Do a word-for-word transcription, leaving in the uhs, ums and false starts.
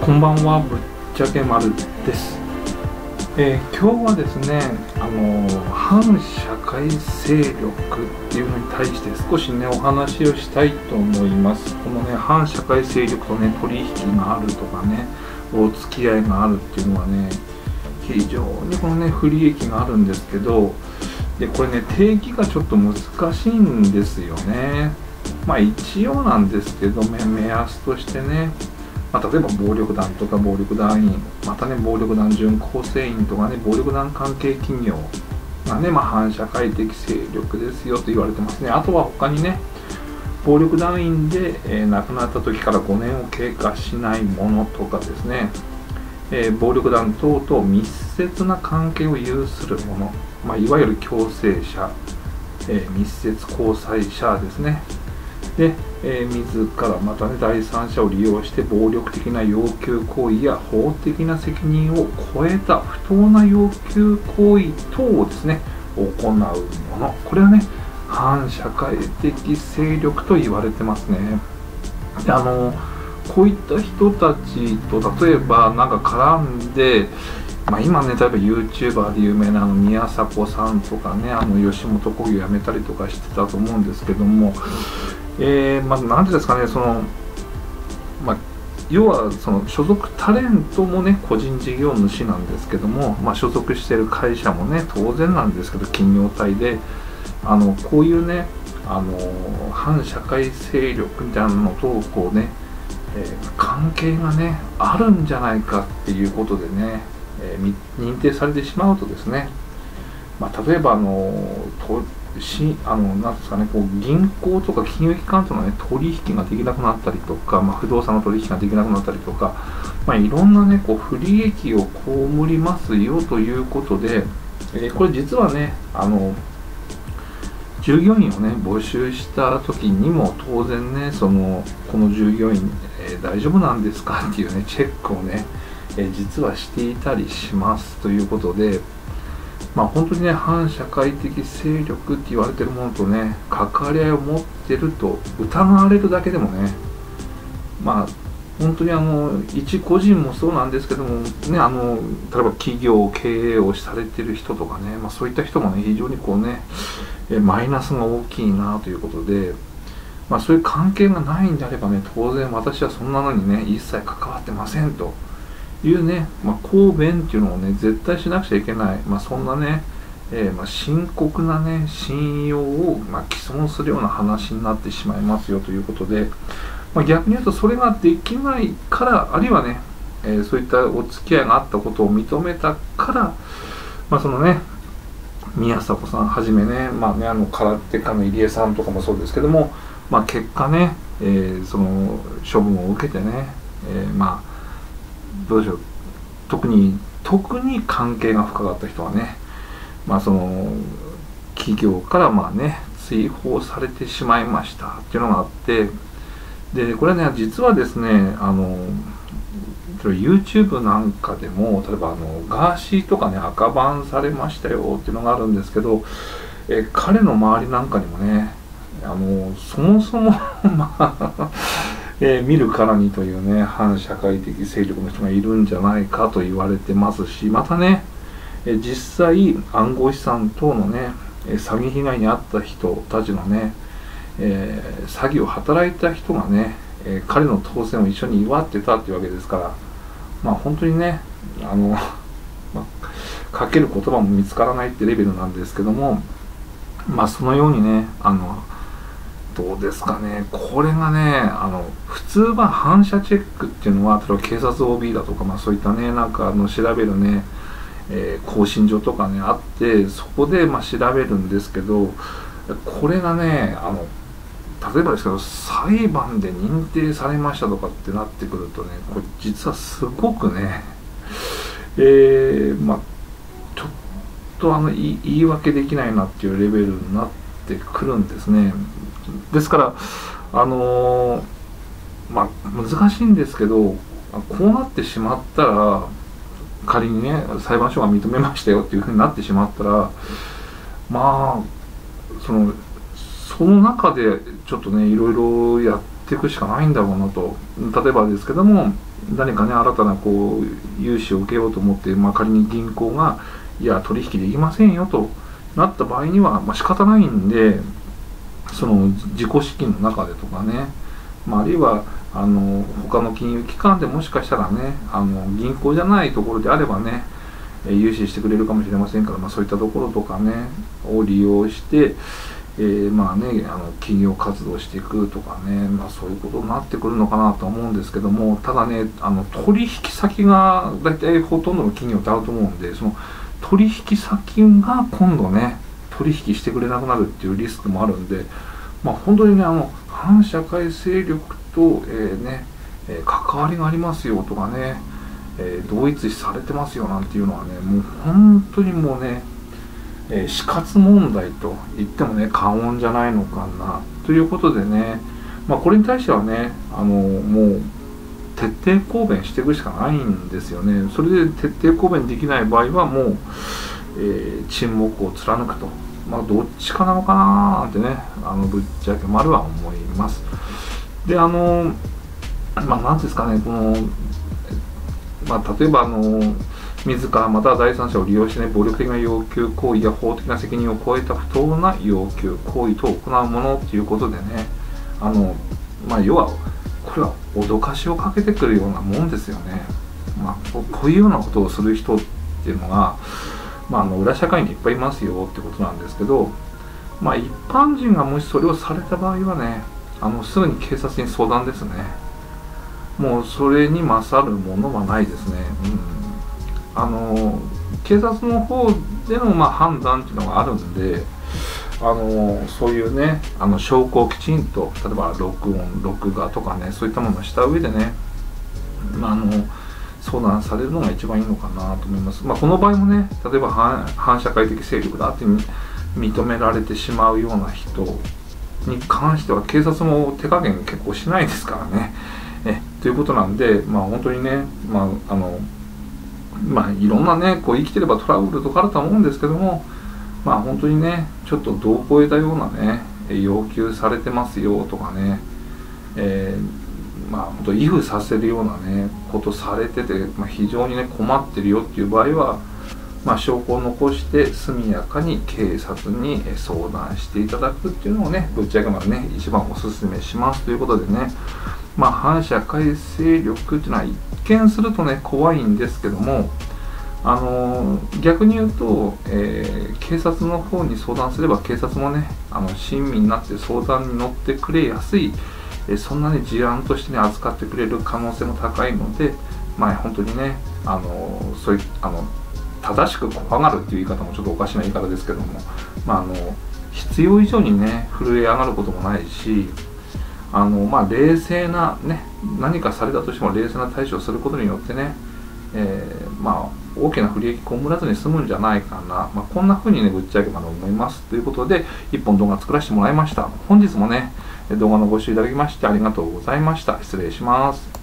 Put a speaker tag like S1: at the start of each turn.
S1: こんばんは、ぶっちゃけ丸です。えー、今日はですね、あのー、反社会勢力っていうのに対して少しねお話をしたいと思います。このね反社会勢力とね取引があるとかねお付き合いがあるっていうのはね非常にこのね不利益があるんですけど、でこれね定義がちょっと難しいんですよね。まあ一応なんですけどね、目安としてね、まあ、例えば暴力団とか暴力団員、またね暴力団準構成員とかね暴力団関係企業がね、まあ、反社会的勢力ですよと言われてますね。あとは他にね暴力団員で、えー、亡くなった時からごねんを経過しないものとかですね、えー、暴力団等と密接な関係を有するもの、まあ、いわゆる共生者、えー、密接交際者ですね。で、えー、自らまたね第三者を利用して暴力的な要求行為や法的な責任を超えた不当な要求行為等をですね行うもの、これはね反社会的勢力と言われてますね。であのこういった人たちと例えばなんか絡んで、まあ、今ね例えば YouTuber で有名なあの宮迫さんとかねあの吉本興業辞めたりとかしてたと思うんですけども、えー、まず何ていうんですかね、その、まあ、要はその所属タレントもね個人事業主なんですけども、まあ、所属している会社もね当然なんですけど企業体であのこういうねあの反社会勢力みたいなのとこうね、えー、関係がねあるんじゃないかっていうことでね、えー、認定されてしまうとですね、まあ、例えばあのとしあのなんですかね、こう銀行とか金融機関との、ね、取引ができなくなったりとか、まあ、不動産の取引ができなくなったりとか、まあ、いろんな、ね、こう不利益を被りますよということで、えー、これ実はねあの従業員をね募集した時にも当然ねそのこの従業員、えー、大丈夫なんですかっていうねチェックをね、えー、実はしていたりしますということで、まあ本当にね反社会的勢力って言われてるものとね関わり合いを持ってると疑われるだけでもね、まあ本当にあの一個人もそうなんですけどもね、あの例えば企業経営をされてる人とかね、まあ、そういった人もね非常にこうねマイナスが大きいなということで、まあ、そういう関係がないんであればね当然私はそんなのにね一切関わってませんというね、まあ、抗弁っていうのをね絶対しなくちゃいけない、まあ、そんなね、えー、まあ深刻なね信用をまあ毀損するような話になってしまいますよということで、まあ、逆に言うとそれができないからあるいはね、えー、そういったお付き合いがあったことを認めたから、まあ、そのね宮迫さんはじめね、まあねあの空手家の入江さんとかもそうですけども、まあ、結果ね、えー、その処分を受けてね、えー、まあどうでしょう、特に特に関係が深かった人はね、まあその企業からまあね追放されてしまいましたっていうのがあって、でこれね実はですねあの YouTube なんかでも例えばあのガーシーとかね赤バンされましたよっていうのがあるんですけど、え彼の周りなんかにもねあのそもそもまあえー、見るからにというね反社会的勢力の人がいるんじゃないかと言われてますし、またね、えー、実際暗号資産等のね詐欺被害に遭った人たちのね、えー、詐欺を働いた人がね、えー、彼の当選を一緒に祝ってたっていうわけですから、まあ本当にねあの、まあ、かける言葉も見つからないってレベルなんですけども、まあそのようにねあのどうですかね、これがねあの普通は反社チェックっていうのは例えば警察 オービー だとか、まあ、そういったねなんかあの調べるね、えー、更新所とかねあってそこでまあ調べるんですけど、これがねあの例えばですけど裁判で認定されましたとかってなってくるとねこれ実はすごくねえー、まあちょっとあの言い訳できないなっていうレベルになってくるんですね。ですからあのー、まあ難しいんですけど、こうなってしまったら仮にね裁判所が認めましたよっていうふうになってしまったら、まあそのその中でちょっとねいろいろやっっていくしかないんだろうなと。例えばですけども、何かね新たなこう融資を受けようと思って、まあ、仮に銀行がいや取引できませんよとなった場合には、まあ、仕方ないんで、その自己資金の中でとかね、まあ、あるいはあの他の金融機関でもしかしたらね、あの銀行じゃないところであればね融資してくれるかもしれませんから、まあ、そういったところとかねを利用して、えー、まあねあの企業活動していくとかね、まあ、そういうことになってくるのかなと思うんですけども、ただねあの取引先が大体ほとんどの企業ってあると思うんで、その取引先が今度ね取引してくれなくなるっていうリスクもあるんで、まあ、本当にねあの反社会勢力と、えーねえー、関わりがありますよとかね、えー、同一視されてますよなんていうのはね、もう本当にもうね、えー、死活問題と言ってもね過言じゃないのかなということでね、まあ、これに対してはねあのもう徹底抗弁していくしかないんですよね。それで徹底抗弁できない場合はもう、えー、沈黙を貫くと、まあ、どっちかなのかなーってね、あのぶっちゃけ丸は思います。で、あの、まあ、なんですかね、この、まあ、例えば、あの、自らまたは第三者を利用して、ね、暴力的な要求行為や法的な責任を超えた不当な要求行為と行うものということでね、あの、まあ、要は、これは脅かしをかけてくるようなもんですよね。まあ、こういうようなことをする人っていうのが、まあ、あの裏社会にいっぱいいますよってことなんですけど、まあ、一般人がもしそれをされた場合はね、あのすぐに警察に相談ですね。もうそれに勝るものはないですね。うん、あの警察の方でのまあ判断っていうのがあるんで、あのそういうねあの証拠をきちんと例えば録音録画とかねそういったものをした上でね、まあ、あの相談されるのが一番いいのかなと思います。まあ、この場合もね例えば 反, 反社会的勢力だって認められてしまうような人に関しては警察も手加減結構しないですからね。えということなんで、まあ、本当にね、まああのまあ、いろんなねこう生きてればトラブルとかあると思うんですけども、まあ本当にねちょっと度を超えたようなね要求されてますよとかね、えー、まあ本当畏怖させるようなねことされてて、まあ、非常にね困ってるよっていう場合は、まあ、証拠を残して速やかに警察に相談していただくっていうのをねぶっちゃけまでね一番お勧めしますということでね、まあ反社会勢力っていうのは一見するとね怖いんですけども、あの逆に言うと、えー、警察の方に相談すれば警察もねあの親身になって相談に乗ってくれやすい、えー、そんなね事案としてね扱ってくれる可能性も高いので、まあ本当にねあのそういうあの正しく怖がるっていう言い方もちょっとおかしな言い方ですけども、まあ、あの必要以上にね震え上がることもないし、あの、まあ、冷静なね何かされたとしても冷静な対処をすることによってね、えー、まあ大きな不利益被らずに済むんじゃないかな、まあ、こんな風にねぶっちゃけまで思いますということで一本動画作らせてもらいました。本日もね動画のご視聴いただきましてありがとうございました。失礼します。